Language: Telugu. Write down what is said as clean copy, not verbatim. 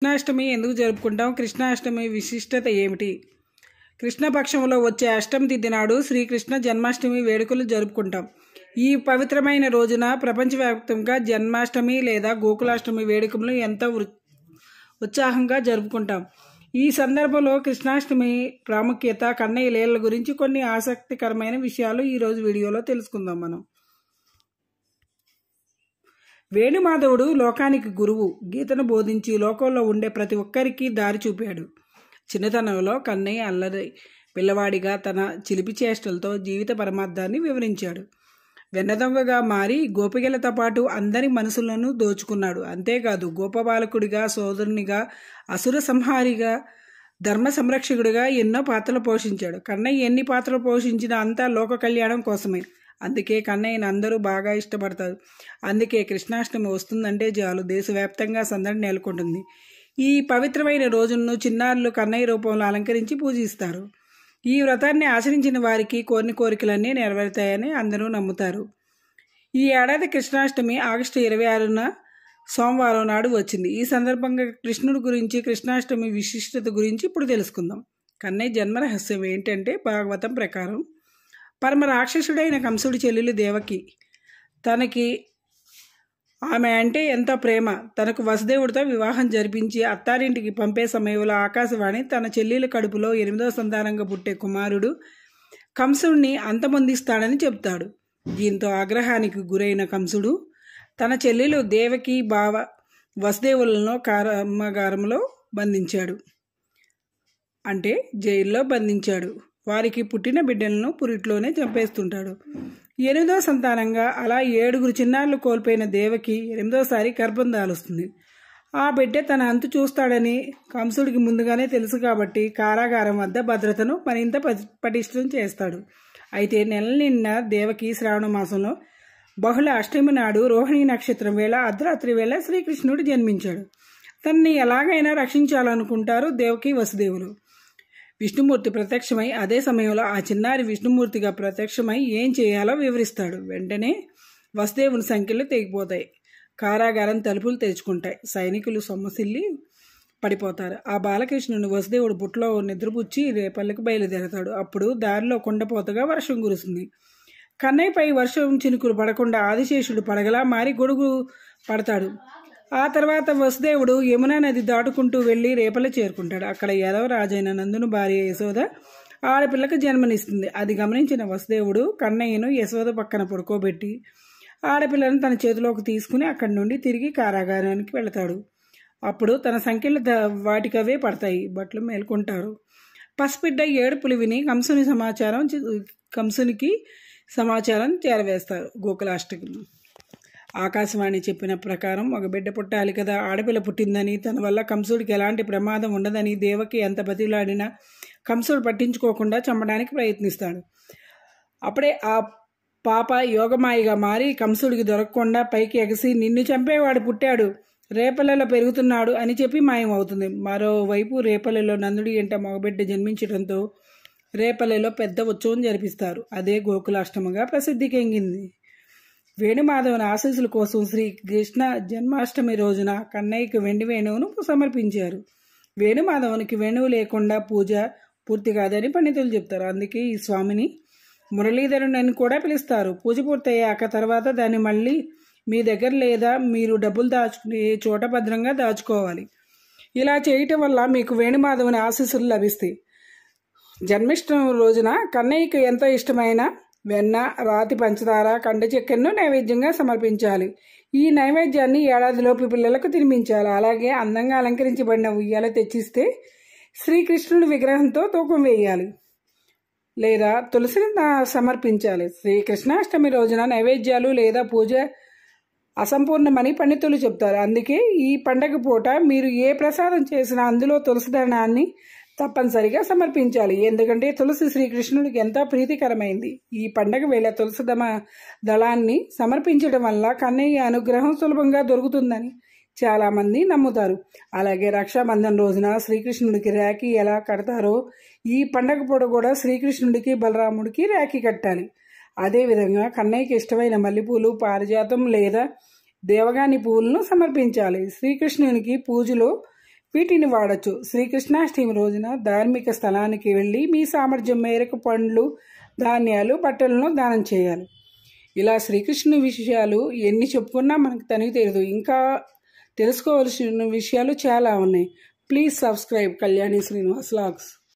కృష్ణాష్టమి ఎందుకు జరుపుకుంటాం? కృష్ణాష్టమి విశిష్టత ఏమిటి? కృష్ణపక్షంలో వచ్చే అష్టమి తిథి నాడు శ్రీకృష్ణ జన్మాష్టమి వేడుకలు జరుపుకుంటాం. ఈ పవిత్రమైన రోజున ప్రపంచవ్యాప్తంగా జన్మాష్టమి లేదా గోకులాష్టమి వేడుకలను ఎంతో ఉత్సాహంగా జరుపుకుంటాం. ఈ సందర్భంలో కృష్ణాష్టమి ప్రాముఖ్యత, కన్నయ్య లీలల గురించి కొన్ని ఆసక్తికరమైన విషయాలు ఈరోజు వీడియోలో తెలుసుకుందాం మనం. వేణుమాధవుడు లోకానికి గురువు. గీతను బోధించి లోకంలో ఉండే ప్రతి ఒక్కరికి దారి చూపాడు. చిన్నతనంలో కన్నయ్య అల్లరి పిల్లవాడిగా తన చిలిపి చేష్టలతో జీవిత పరమార్థాన్ని వివరించాడు. వెన్నదొంగగా మారి గోపికలతో పాటు అందరి మనసులను దోచుకున్నాడు. అంతేకాదు గోపబాలకుడిగా, సోదరునిగా, అసుర సంహారిగా, ధర్మ సంరక్షకుడిగా ఎన్నో పాత్రలు పోషించాడు. కన్నయ్య ఎన్ని పాత్రలు పోషించినా అంతా లోక కళ్యాణం కోసమే. అందుకే కన్నయ్యను అందరూ బాగా ఇష్టపడతారు. అందుకే కృష్ణాష్టమి వస్తుందంటే చాలు దేశవ్యాప్తంగా సందడి నెలకొంటుంది. ఈ పవిత్రమైన రోజును చిన్నారులు కన్నయ్య రూపంలో అలంకరించి పూజిస్తారు. ఈ వ్రతాన్ని ఆచరించిన వారికి కోరిన కోరికలన్నీ నెరవేరుతాయని అందరూ నమ్ముతారు. ఈ ఏడాది కృష్ణాష్టమి ఆగస్టు 26న సోమవారం నాడు వచ్చింది. ఈ సందర్భంగా కృష్ణుడి గురించి, కృష్ణాష్టమి విశిష్టత గురించి ఇప్పుడు తెలుసుకుందాం. కన్నయ్య జన్మ రహస్యం ఏంటంటే, భాగవతం ప్రకారం పరమ రాక్షసుడైన కంసుడి చెల్లెలు దేవకి, తనకి ఆమె అంటే ఎంతో ప్రేమ. తనకు వసుదేవుడితో వివాహం జరిపించి అత్తారింటికి పంపే సమయంలో ఆకాశవాణి తన చెల్లెల కడుపులో 8వ సంతానంగా పుట్టే కుమారుడు కంసుడిని అంతమొందిస్తాడని చెప్తాడు. దీంతో ఆగ్రహానికి గురైన కంసుడు తన చెల్లెలు దేవకి బావ వసుదేవులను కారాగారంలో బంధించాడు, అంటే జైల్లో బంధించాడు. వారికి పుట్టిన బిడ్డలను పురిట్లోనే చంపేస్తుంటాడు. 8వ సంతానంగా అలా 7 చిన్నారులు కోల్పోయిన దేవకి 8వసారి గర్భం దాలుస్తుంది. ఆ బిడ్డ తన అంతు చూస్తాడని కంసుడికి ముందుగానే తెలుసు కాబట్టి కారాగారం వద్ద భద్రతను మరింత పటిష్టం చేస్తాడు. అయితే నెల నిండా దేవకి శ్రావణ మాసంలో బహుళ అష్టమి నాడు రోహిణి నక్షత్రం వేళ అర్ధరాత్రి వేళ శ్రీకృష్ణుడు జన్మించాడు. తనని ఎలాగైనా రక్షించాలనుకుంటారు దేవకి వసుదేవులు. విష్ణుమూర్తి ప్రత్యక్షమై అదే సమయంలో ఆ చిన్నారి విష్ణుమూర్తిగా ప్రత్యక్షమై ఏం చేయాలో వివరిస్తాడు. వెంటనే వసుదేవుని సంఖ్యలు తెగిపోతాయి. కారాగారం తలుపులు తెరుచుకుంటాయి. సైనికులు సొమ్మసిల్లి పడిపోతారు. ఆ బాలకృష్ణుని వసుదేవుడు బుట్టలో నిద్రపుచ్చి రేపల్లికి బయలుదేరతాడు. అప్పుడు దారిలో కుండపోతగా వర్షం కురుస్తుంది. కన్నయ్యపై వర్షం చినుకులు పడకుండా ఆదిశేషుడు పడగలా మారి గొడుగు పడతాడు. ఆ తర్వాత వసుదేవుడు యమునా నది దాటుకుంటూ వెళ్లి రేపల్లి చేరుకుంటాడు. అక్కడ యాదవ రాజైన నందును భార్య యశోద ఆడపిల్లకు జన్మనిస్తుంది. అది గమనించిన వసుదేవుడు కన్నయ్యను యశోద పక్కన పడుకోబెట్టి ఆడపిల్లను తన చేతిలోకి తీసుకుని అక్కడి నుండి తిరిగి కారాగారానికి వెళతాడు. అప్పుడు తన సంఖ్యలు వాటికవే పడతాయి. భట్లు మేల్కొంటారు. పసిబిడ్డ ఏడుపులు విని కంసునికి సమాచారం చేరవేస్తారు. గోకులాష్టమి ఆకాశవాణి చెప్పిన ప్రకారం ఒక బిడ్డ పుట్టాలి కదా, ఆడపిల్ల పుట్టిందని, తన వల్ల కంసుడికి ఎలాంటి ప్రమాదం ఉండదని దేవకి ఎంత బతిలాడినా కంసుడు పట్టించుకోకుండా చంపడానికి ప్రయత్నిస్తాడు. అప్పుడే ఆ పాప యోగమాయిగా మారి కంసుడికి దొరకకుండా పైకి ఎగసి నిన్ను చంపేవాడు పుట్టాడు, రేపల్లెలో పెరుగుతున్నాడు అని చెప్పి మాయమవుతుంది. మరోవైపు రేపల్లెలో నందుడి ఎంట మగబిడ్డ జన్మించడంతో రేపల్లెలో పెద్ద ఉత్సవం జరిపిస్తారు. అదే గోకులాష్టమిగా ప్రసిద్ధికెంగింది. వేణుమాధవుని ఆశీస్సుల కోసం శ్రీకృష్ణ జన్మాష్టమి రోజున కన్నయ్యకు వెండి వేణువును సమర్పించారు. వేణుమాధవునికి వేణువు లేకుండా పూజ పూర్తి కాదని పండితులు చెప్తారు. అందుకే ఈ స్వామిని మురళీధరుని అని కూడా పిలుస్తారు. పూజ పూర్తయ్యాక తర్వాత దాన్ని మళ్ళీ మీ దగ్గర లేదా మీరు డబ్బులు దాచుకునే చోట భద్రంగా దాచుకోవాలి. ఇలా చేయటం వల్ల మీకు వేణుమాధవుని ఆశీస్సులు లభిస్తాయి. జన్మాష్టమి రోజున కన్నయ్యకు ఎంతో ఇష్టమైన వెన్న, రాతి పంచదార, కండ చెక్కను నైవేద్యంగా సమర్పించాలి. ఈ నైవేద్యాన్ని ఏడాదిలోపు పిల్లలకు తినిపించాలి. అలాగే అందంగా అలంకరించబడిన ఉయ్యాల తెచ్చిస్తే శ్రీకృష్ణుడి విగ్రహంతో తూకం వేయాలి లేదా తులసిని సమర్పించాలి. శ్రీకృష్ణాష్టమి రోజున నైవేద్యాలు లేదా పూజ అసంపూర్ణమని పండితులు చెప్తారు. అందుకే ఈ పండగ పూట మీరు ఏ ప్రసాదం చేసినా అందులో తులసి దళాన్ని తప్పనిసరిగా సమర్పించాలి. ఎందుకంటే తులసి శ్రీకృష్ణుడికి ఎంతో ప్రీతికరమైంది. ఈ పండగ వేళ తులసి దళాన్ని సమర్పించడం వల్ల కన్నయ్య అనుగ్రహం సులభంగా దొరుకుతుందని చాలామంది నమ్ముతారు. అలాగే రక్షాబంధన్ రోజున శ్రీకృష్ణుడికి రాఖీ ఎలా కడతారో ఈ పండగ పూట కూడా శ్రీకృష్ణుడికి బలరాముడికి రాఖీ కట్టాలి. అదేవిధంగా కన్నయ్యకి ఇష్టమైన మల్లెపూలు, పారిజాతం లేదా దేవగాని పువ్వులను సమర్పించాలి. శ్రీకృష్ణునికి పూజలో వీటిని వాడచ్చు. శ్రీకృష్ణాష్టమి రోజున ధార్మిక స్థలానికి వెళ్ళి మీ సామర్థ్యం మేరకు పండ్లు, ధాన్యాలు, బట్టలను దానం చేయాలి. ఇలా శ్రీకృష్ణుని విషయాలు ఎన్ని చెప్పుకున్నా మనకు తనివి తెలియదు. ఇంకా తెలుసుకోవాల్సిన విషయాలు చాలా ఉన్నాయి. Please subscribe Kalyani Srinivas vlogs.